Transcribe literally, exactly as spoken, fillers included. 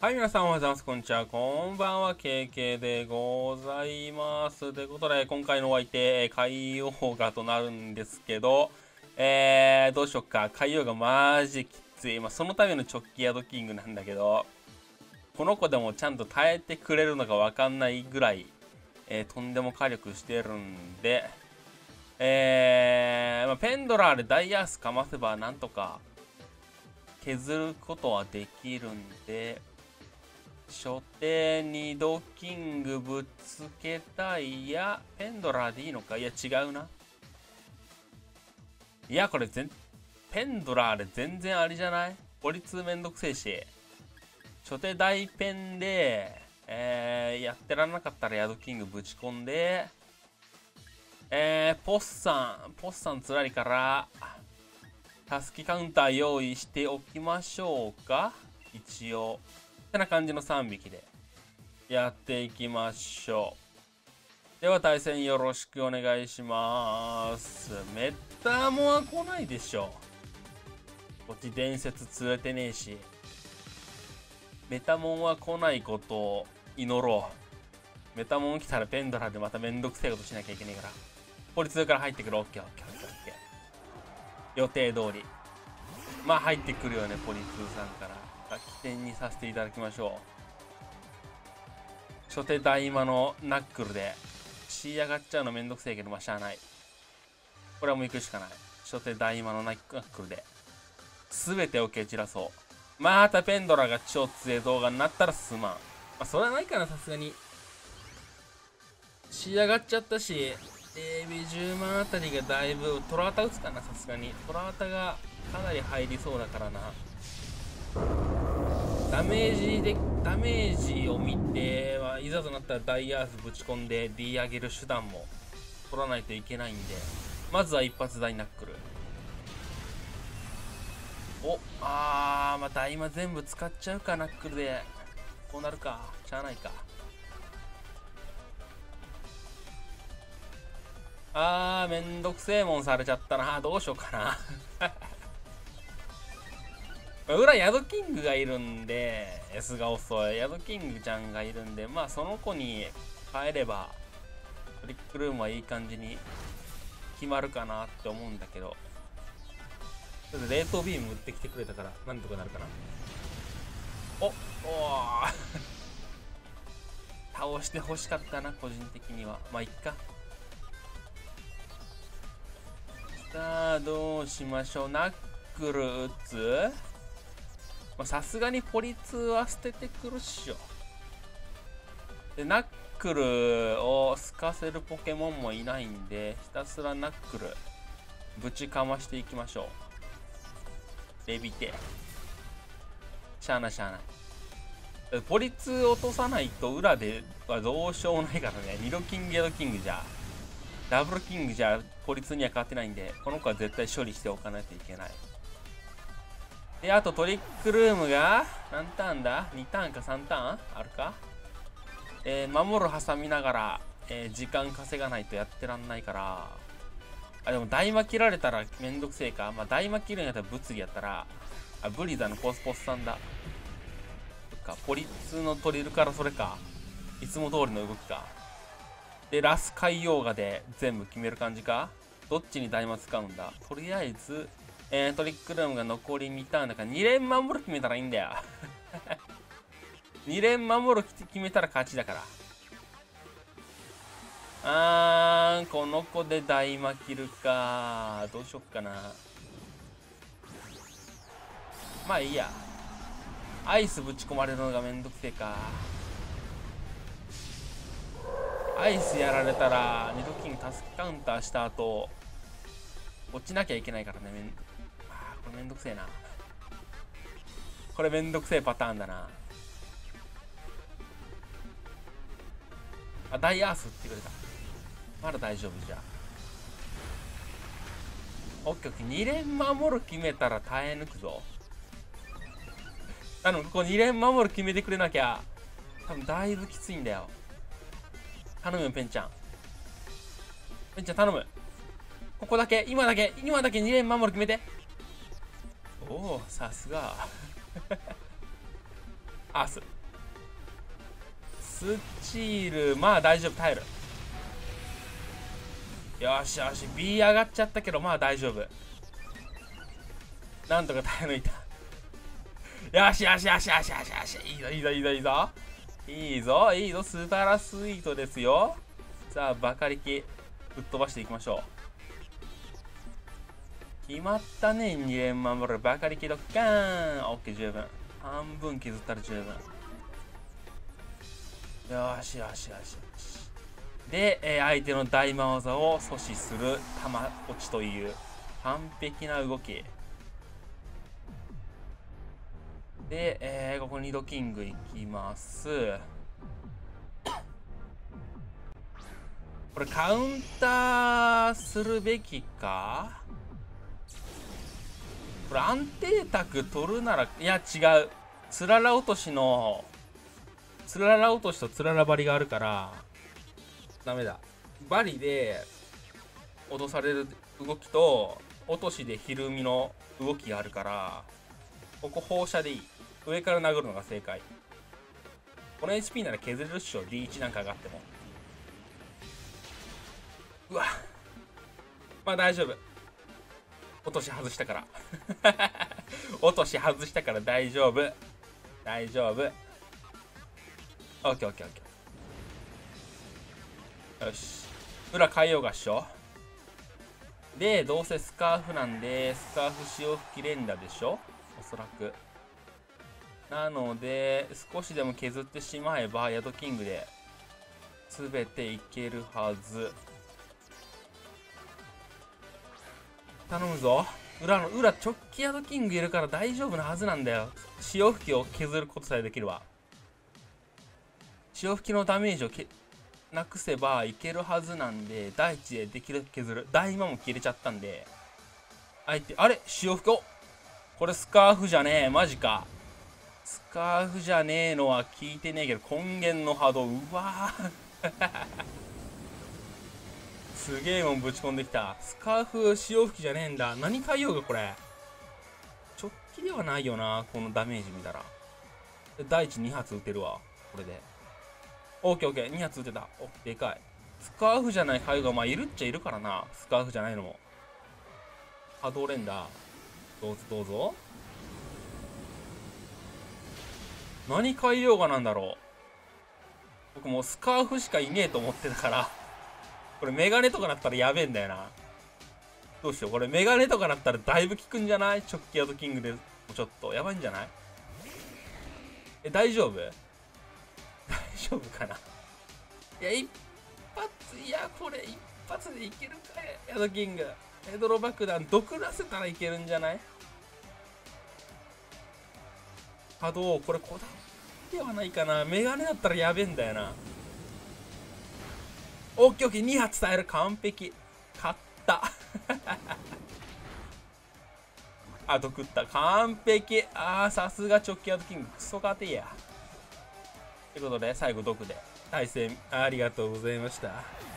はい、皆さんおはようございます。こんにちは。こんばんは。ケーケー でございます。ということで、今回のお相手、海洋画となるんですけど、えー、どうしよっか。海洋画マジきつい。まあ、そのための直帰ヤドキングなんだけど、この子でもちゃんと耐えてくれるのかわかんないぐらい、えー、とんでも火力してるんで、えー、まあ、ペンドラーでダイヤースかませばなんとか削ることはできるんで、初手にドキングぶつけたいや、ペンドラーでいいのかいや、違うな。いや、これ全、ペンドラーで全然ありじゃない？ポリツーめんどくせえし。初手大ペンで、えー、やってらんなかったらヤドキングぶち込んで、えー、ポッサン、ポッサンつらいから、タスキカウンター用意しておきましょうか一応。ってな感じのさんびきでやっていきましょう。では対戦よろしくお願いします。メッタモは来ないでしょ。こっち伝説連れてねえし。メタモンは来ないことを祈ろう。メタモン来たらペンドラでまためんどくせえことしなきゃいけねえから。ポリツーから入ってくる。オッケーオッケーオッケーオッケー。予定通り。まあ入ってくるよね、ポリツーさんから。起点にさせていただきましょう。初手大魔のナックルで仕上がっちゃうのめんどくせえけど、まあしゃあない。これはもう行くしかない。初手大魔のナックルで全てを蹴散らそう。またペンドラが超強い動画になったらすまん。まあそれはないかな、さすがに。仕上がっちゃったし、エービーじゅうまんあたりがだいぶトラータ打つかな、さすがに。トラータがかなり入りそうだからな。ダメージで、ダメージを見て、まあ、いざとなったらダイヤースぶち込んで D 上げる手段も取らないといけないんで、まずは一発大ナックル。お、あー、まあ、大魔全部使っちゃうか、ナックルで。こうなるか。しゃあないか。あー、めんどくせえもんされちゃったな。どうしようかな。裏ヤドキングがいるんで、S が遅い。ヤドキングちゃんがいるんで、まあその子に変えれば、トリックルームはいい感じに決まるかなって思うんだけど。ちょっと冷凍ビーム打ってきてくれたから、なんとかなるかな。おお倒してほしかったな、個人的には。まあいっか。さあ、どうしましょう。ナックル打つ？さすがにポリツーは捨ててくるっしょ。で、ナックルをすかせるポケモンもいないんで、ひたすらナックルぶちかましていきましょう。レビテ。しゃあないしゃあない。ポリツー落とさないと裏ではどうしようもないからね。ニドキング、ヤドキングじゃ、ダブルキングじゃポリツーには勝てないんで、この子は絶対処理しておかないといけない。で、あとトリックルームが何ターンだ ?に ターンかさんターンあるか。えー、守る挟みながら、えー、時間稼がないとやってらんないから。あ、でも大魔切られたらめんどくせえか。まあ大魔切るんやったら物理やったら、あ、ブリザのポスポスさんだ。そっか、ポリツーのトリルからそれか。いつも通りの動きか。で、ラス海洋画で全部決める感じか。どっちに大魔使うんだ。とりあえず、えー、トリックルームが残りにターンだからに連守る決めたらいいんだよ。に連守る決めたら勝ちだから。あー、この子で大魔切るか。どうしよっかな。まあいいや。アイスぶち込まれるのがめんどくせえか。アイスやられたら、ニドキングタスキカウンターした後、落ちなきゃいけないからね。めんあー、これめんどくせえな。これめんどくせえパターンだな。あ、ダイアース打ってくれた。まだ大丈夫じゃ。オッケーオッケー。に連守る決めたら耐え抜くぞ。あの、ここに連守る決めてくれなきゃ、多分だいぶきついんだよ。頼むよ、ペンちゃん。ペンちゃん頼む。ここだけ、今だけ、今だけに連守る決めて。おお、さすが。アース。 スチール、まあ大丈夫、耐える。よしよし、 B 上がっちゃったけど、まあ大丈夫。なんとか耐え抜いた。よしよしよしよしよしよし、いいぞいいぞいいぞいいぞいいぞいいぞ、素晴らしいとですよ。さあバカ力ぶっ飛ばしていきましょう。決まったね。に連守るバカ力ドッカーン。オッケー、十分。半分削ったら十分。よしよしよしよし。で、えー、相手の大魔技を阻止する玉落ちという完璧な動きで、えー、ここに度キングいきます。これカウンターするべきか。これ安定卓取るなら、いや違う、つらら落としのつらら落としとつらら張りがあるからダメだ。バリで落とされる動きと落としでひるみの動きがあるから、ここ放射でいい。上から殴るのが正解。この エイチピー なら削れるっしょ。 ディーワン なんか上がっても。うわ、まあ大丈夫。落とし外したから落とし外したから大丈夫大丈夫。オッケーオッケーオッケー。よし、裏変えようがっしょ。でどうせスカーフなんでスカーフ潮吹き連打でしょ、おそらく。なので少しでも削ってしまえばヤドキングで全ていけるはず。頼むぞ。裏の裏直帰ヤドキングいるから大丈夫なはずなんだよ。潮吹きを削ることさえできるわ。潮吹きのダメージをけなくせばいけるはずなんで、第一でできるだけ削る。大魔も切れちゃったんで相手、あれ潮吹き、おこれスカーフじゃねえ、マジか。スカーフじゃねえのは聞いてねえけど、根源の波動、うわーすげえもんぶち込んできた。スカーフ潮吹きじゃねえんだ。何変えようかこれ。直帰ではないよな、このダメージ見たら。第一に発撃てるわこれで。オッケーオッケー、に発撃てた。おでかい。スカーフじゃない回がまあいるっちゃいるからな。スカーフじゃないのも波動連打どうぞどうぞ。何変えようがなんだろう。僕もうスカーフしかいねえと思ってたからこれメガネとかなったらやべえんだよな。どうしよう、これメガネとかなったらだいぶ効くんじゃない。直帰ヤドキングでもちょっとやばいんじゃない。え大丈夫大丈夫かな。いや一発、いやこれ一発でいけるかヤドキング。ヘドロ爆弾毒出せたらいけるんじゃない。波動これこだわりではないかな。メガネだったらやべえんだよな。オッケーオッケー、に発耐える。完璧。勝ったあと食った。完璧。ああさすが直帰ヤドキングクソ勝てや。ということで最後毒で対戦ありがとうございました。